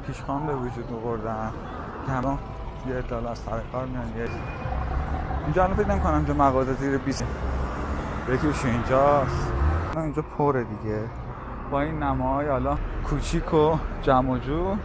پیشخوان به وجود آوردن که الان یه عده از سر کار میان. اینجا الان فکر نمی‌کنم اینجا مغازه زیر 20 یکیش اینجاست. اینجا پره دیگه با این نماهای حالا کوچیک و جمع و جور.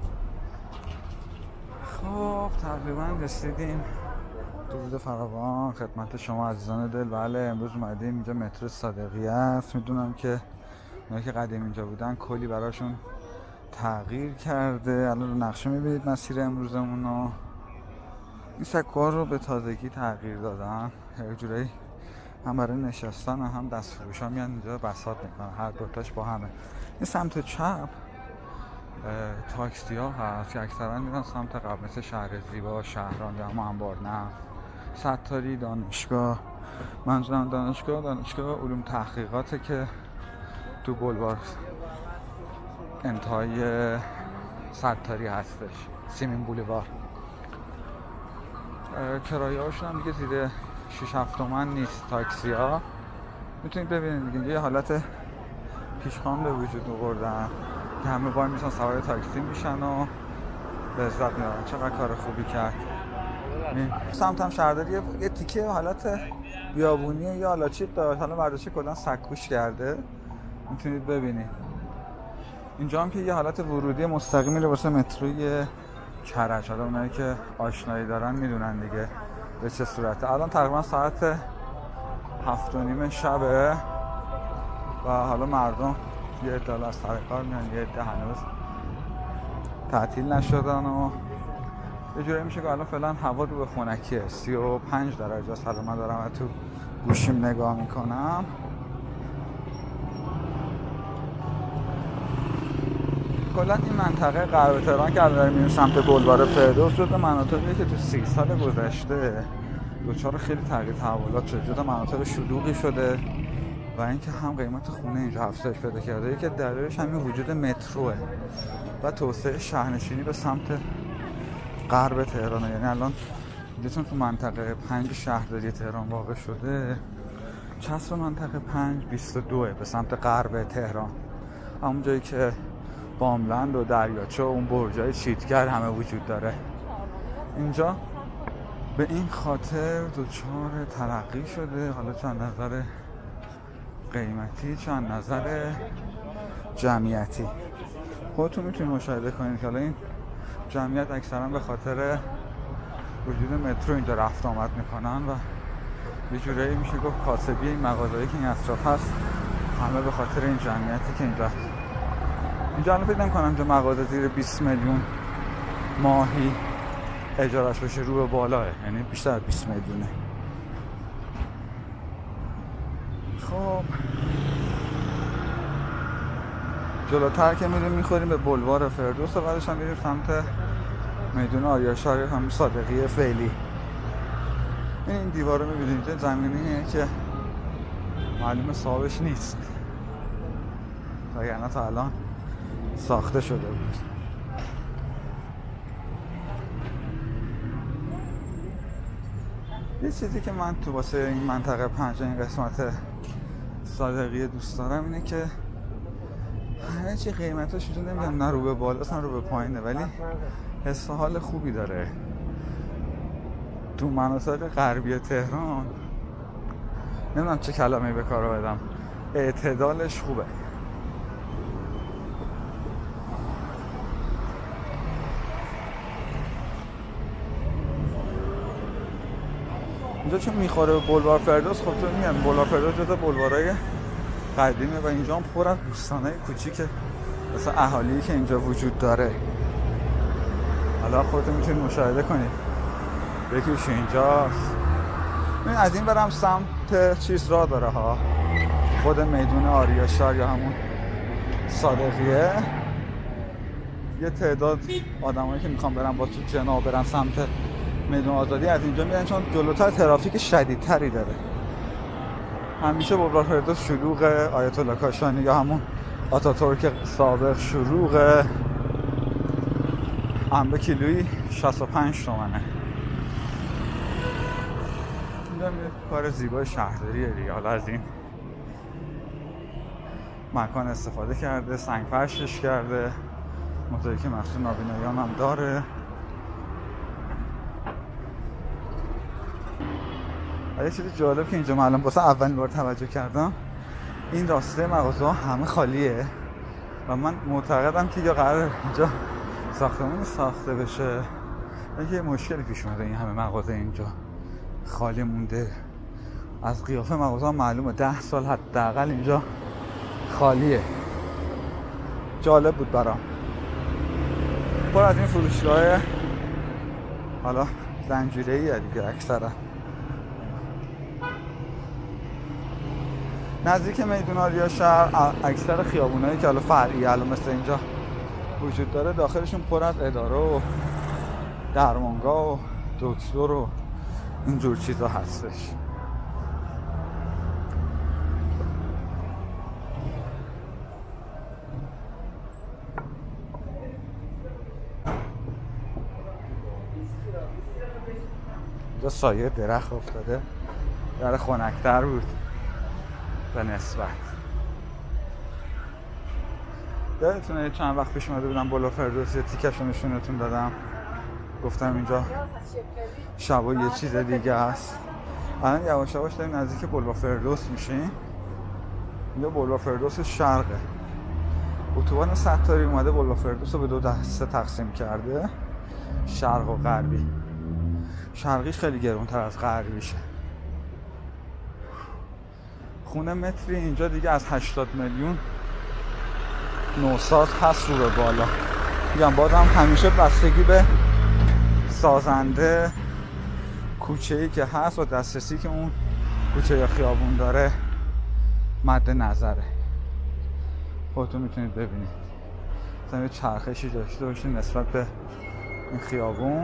خب تقریبا رسیدیم. درود فراوان خدمت شما عزیزان دل. بله امروز اومدیم اینجا مترو صادقیه است. میدونم که اونایی که قدیم اینجا بودن کلی براشون تغییر کرده. الان رو نقشه میبینید مسیر امروزمون رو. این سکوها رو به تازگی تغییر دادن، یه جورایی هم برای نشستن و هم دستفروش ها میان اینجا بساط میکنن، هر دوتاش با همه. این سمت چپ تاکسی ها هست که اکثرا میرن سمت قبل، مثل شهر زیبا، شهران یا هم انبارنفت، ستاری، دانشگاه. منظورم دانشگاه علوم تحقیقاته که تو بولوار انتهای ستاری هستش، سیمین بولیوار. کرایه هاشون هم دیگه زیر 6-7 تومن نیست تاکسی ها. میتونید ببینید دیگه یه حالت پیشخوان به وجود آوردن که همه وای میسن سوار تاکسی میشن و لذت میبرن. چقدر کار خوبی کرد. سمت هم شهرداری یه تیکه حالت بیابونیه یا لاچیق داره، حالا برداشته کلا سکوش کرده. میتونید ببینید اینجا هم که یه حالت ورودی مستقیمی رو واسه متروی کرج. حالا اونایی که آشنایی دارن میدونن دیگه به چه صورته. الان تقریبا ساعت 7:30 شبه و حالا مردم یه عده از سر کار میان، یه عده هنوز تعطیل نشدن و یه جوری میشه که الان فعلا هوا رو به خنکیه. 35 درجه است. حالا من دارم تو گوشیم نگاه میکنم. کلا این منطقه غرب تهران که الان میریم سمت بولوار فردوس جزو مناطقیه که تو 30 سال گذشته دچار خیلی تغییر تحولات شده، جزو مناطق شلوغی شده و اینکه هم قیمت خونه اینجا افزایش پیدا کرده که دلیلش همین وجود متروه و توسعه شهرنشینی به سمت غرب تهران. یعنی الان دیدتون تو منطقه 5 شهرداری تهران واقع شده، چسب منطقه 5 22 به سمت غرب تهران، همون جایی که باملند و دریاچه و اون برجای چیتگر همه وجود داره. اینجا به این خاطر دچار ترقی شده، حالا چه نظر قیمتی چه نظر جمعیتی. خودتون میتونید مشاهده کنید که حالا این جمعیت اکثرا به خاطر وجود مترو اینجا رفت آمد میکنن و یه جورایی میشه گفت کاسبی این مغازه‌ای که این اطراف هست همه به خاطر این جمعیتی که اینجا الان فکر نمی‌کنم اینجا مغازه زیر 20 میلیون ماهی اجارش بشه، رو به بالاه، یعنی بیشتر از 20 میلیونه. خب جلوتر که میریم میخوریم به بولوار فردوس و بعدش هم میریم سمت میدون آریاشار هم صادقیه فعلی. این دیوار رو میبینید اینجا زمینیه که معلومه صاحبش نیست وگرنه تا الان ساخته شده بود. یه چیزی که من تو واسه این منطقه 5 این قسمت صادقیه دوست دارم اینه که همه چی قیمتاش اینجا نمیدونم نه رو به بالاست نه رو به پایینه، ولی حس و حال خوبی داره. تو مناطق غربی تهران نمیدونم چه کلمه‌ای به کار بدم، اعتدالش خوبه. اینجا چون میخوره به بولوار فردوس، خب تو میگم بولوار فردوس جزو بولوارهای قدیمه و اینجا هم پر از دوستانه کوچیکه مثلا اهالی که اینجا وجود داره. حالا خودتون میتونید مشاهده کنید، یکیش اینجاست. این از این برم سمت چیز راه داره ها، خود میدون آریاشار یا همون صادقیه. یه تعداد آدمایی که میخوام برن با تو جناب برن سمت میدون آزادی از اینجا میرن چون جلوتر ترافیک شدیدتری داره. همیشه بولوار فردوس شلوغ، آیت الله کاشانی یا همون آتاتورک سابق شلوغ. انبه کیلویی 65 تومنه. اینجا کار زیبای شهرداریه دیگه. حالا از این مکان استفاده کرده، سنگ فرشش کرده، موزاییک مخصوص نابینایان هم داره. یه چیز جالب که اینجا معلوم واسه اولین بار توجه کردم، این راسته مغازه ها همه خالیه و من معتقدم که یا قرار اینجا ساختمانی ساخته بشه یا یه مشکلی پیش اومده این همه مغازه اینجا خالی مونده. از قیافه مغازه ها معلومه 10 سال حداقل اینجا خالیه. جالب بود برام. پر از این فروشگاه حالا زنجیره‌ایه دیگه اکثرا. نزدیک میدون آریا شهر اکثر خیابونایی که حالا فرعی الان مثل اینجا وجود داره داخلشون پر از اداره و درمانگاه و دکتر و اینجور چیزا هستش. اینجا سایه درخت افتاده، در خنک‌تر بود به نسبت. یادتونه چند وقت پیش اومده بودم بالا فردوس یه تیکش رو نشونتون دادم، گفتم اینجا شبا یه چیز دیگه است. الان یواش یواش داریم نزدیک بلوار فردوس میشیم. اینجا بلوار فردوس شرقه. اتوبان ستاری اومده بلوار فردوس رو به 2 دسته تقسیم کرده، شرق و غربی. شرقیش خیلی گرونتر از غربیشه. خونه متری اینجا دیگه از 80 میلیون نوساز هست رو به بالا. میگم بازم همیشه بستگی به سازنده کوچه‌ای که هست و دسترسی که اون کوچه یا خیابون داره مد نظره. خودتون میتونید ببینید مثلا یه چرخشی داشته باشید نسبت به این خیابون.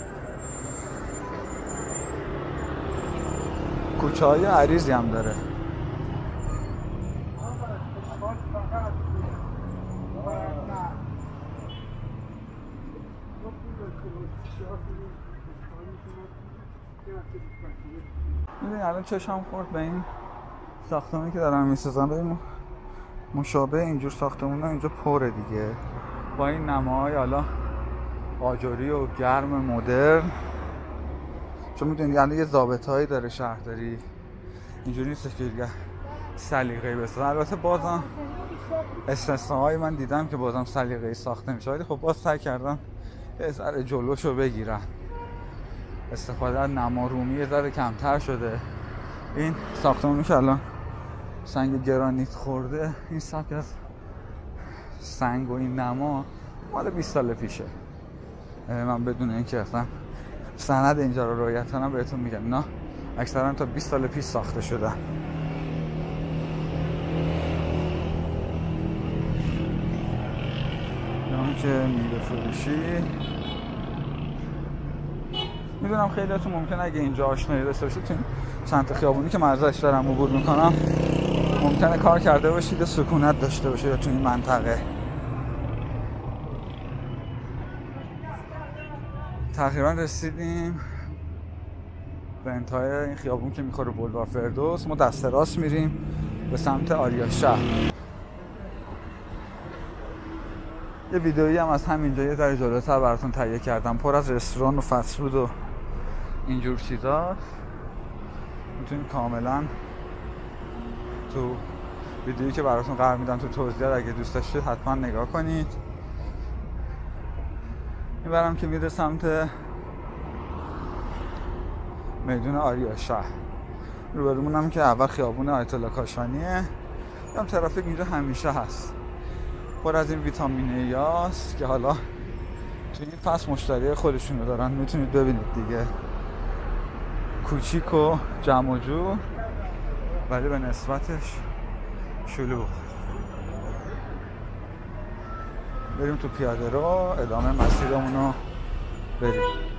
کوچه های عریضی هم داره. میدونی الان چشم خورد به این ساختمانی که دارن میسازن. ببین مشابه اینجور ساختمون ها اینجا پره دیگه، با این نماهای حالا آجری و گرم مدرن. چون میدونی الان یه ضابطه‌ای داره شهرداری، اینجوری نیست که دیگه سلیقه‌ای بسازن. البته بازم استثناءایی من دیدم که بازم سلیقه‌ای ساخته میشه، ولی خب باز سعی کردم یه ذره جلوشو بگیرن. استفاده از نما رومی یه ذره کمتر شده. این ساختمانی که الان سنگ گرانیت خورده، این سبک از سنگ و این نما مال 20 سال پیشه. من بدون اینکه اصلا سند اینجا رو رعایت کنم بهتون میگم نه، اکثرا تا 20 سال پیش ساخته شده. نام که میوه فروشی. میدونم خیلیاتون ممکنه اگه اینجا آشنایی داشته باشید تو چند تا خیابونی که مرزش دارم عبور میکنم ممکنه کار کرده باشید سکونت داشته باشه یا تو این منطقه. تقریبا رسیدیم به انتهای این خیابون که میخوره بلوار فردوس. ما دست راست میریم به سمت آریا شهر. یه ویدئویی هم از همینجا یه ذره جلوتر براتون تهیه کردم، پر از رستوران و فست فود و اینجور چیزاست. میتونید کاملا تو ویدئویی که براتون قرار میدم تو توضیحات اگه دوست داشتید حتما نگاه کنید. میبرم که میره سمت میدون آریا شهر. روبرومون هم که اول خیابون آیت الله کاشانیه. هم ترافیک اینجا همیشه هست، پر از این ویتامین یاست که حالا تو این فصل مشتری خودشونو دارن. میتونید ببینید دیگه کوچیک و جمع و جور ولی به نسبتش شلوغ. بریم تو پیاده رو ادامه مسیرمونو بریم.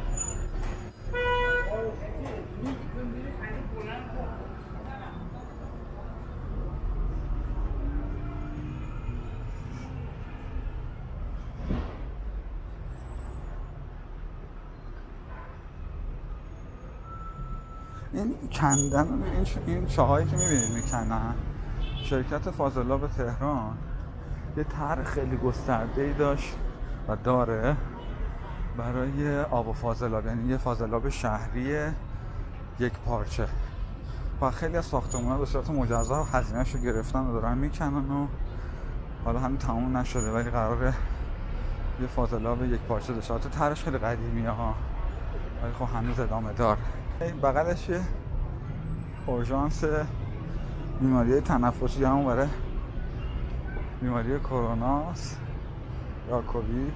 این کندن این چاهایی که میبینید میکنن، شرکت فاضلاب تهران یه طرح خیلی گسترده‌ای داشت و داره برای آب و فاضلاب، یعنی یه فاضلاب شهری یک پارچه. و خیلی از ساختمان‌ها به صورت مجزا هزینه‌شو گرفتن و دارن میکنن و حالا همین تموم نشده، ولی قراره یه فاضلاب یک پارچه داشته. تو طرحش خیلی قدیمیه ها، ولی خب هنوز ادامه داره. بغلش یه اورژانس بیماری تنفسی همون برای بیماری کروناست یا کووید.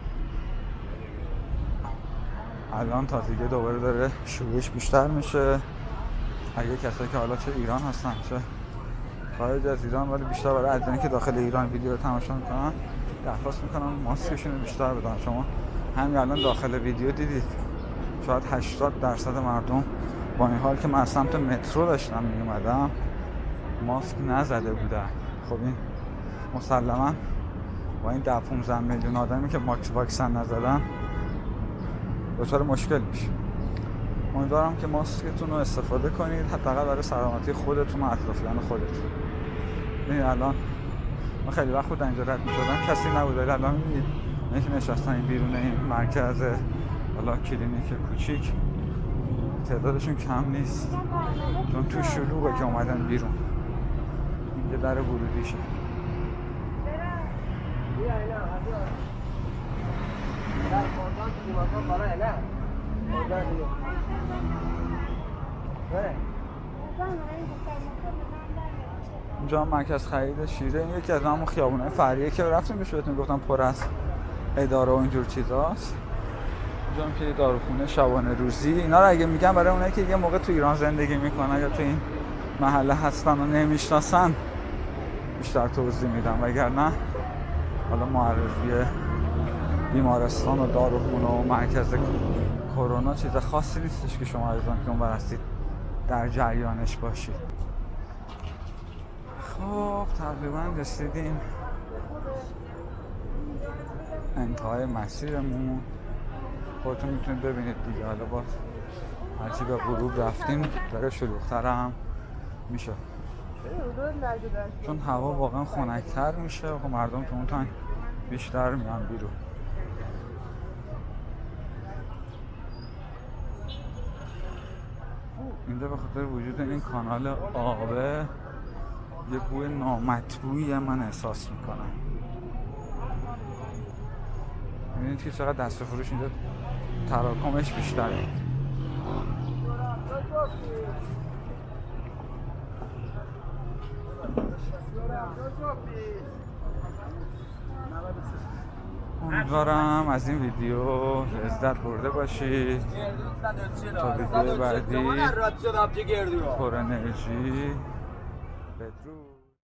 الان تا دیگه دوباره داره شورش بیشتر میشه. اگه کسایی که حالا چه ایران هستن چه خارج از ایران، ولی بیشتر برای عزیزانی که داخل ایران ویدیو رو تماشا میکنن درخواست میکنن ماسکشون رو بیشتر بدن. شما همین الان داخل ویدیو دیدید شاید 80% مردم با این حال که من از سمت مترو داشتم میومدم ماسک نزده بودن. خب این مسلما با این 10-15 میلیون آدمی که واکسن نزدن دچار مشکل میشه. امیدوارم که ماسکتون رو استفاده کنید، حداقل برای سلامتی خودتون و اطرافیان خودتون. ببین الان من خیلی وقت بود اینجا رد می‌شدم کسی نبود، ولی الان می‌بینید اینکه نشستن بیرون این مرکز حالا کلینیک کوچیک تعدادشون کم نیست، چون تو شلوغه که اومدن بیرون. اینجا در ورودیشه. اینجا مرکز خرید شیره، این یکی از همون خیابونای فرعیه که رفتیم بهش بهتون گفتم پر از اداره و اینجور چیزاست. اینجا هم که داروخونه شبانه روزی. اینا رو اگه میگم برای اونایی که یه موقع تو ایران زندگی میکنن یا تو این محله هستن و نمیشناسن بیشتر توضیح میدم، وگرنه حالا معرفی بیمارستان و داروخونه و مرکز کرونا چیز خاصی نیستش که شما عزیزان که اونور هستید در جریانش باشید. خب تقریبا رسیدیم انتهای مسیرمون. خودتون میتونید ببینید دیگه. حالا باز هرچی به غروب رفتیم داره شلوغ‌تر هم میشه، چون هوا واقعا خنک‌تر میشه و مردم تو اون تایم بیشتر میان بیرون. اینجا به خاطر وجود این کانال آبه یه بوی نامطبوعی من احساس میکنم. میبینید که چقدر دست فروش اینجا تراکمش بیشتره. امیدوارم از این ویدیو لذت برده باشید. تا ویدیو بعدی پر انرژی. بدرود.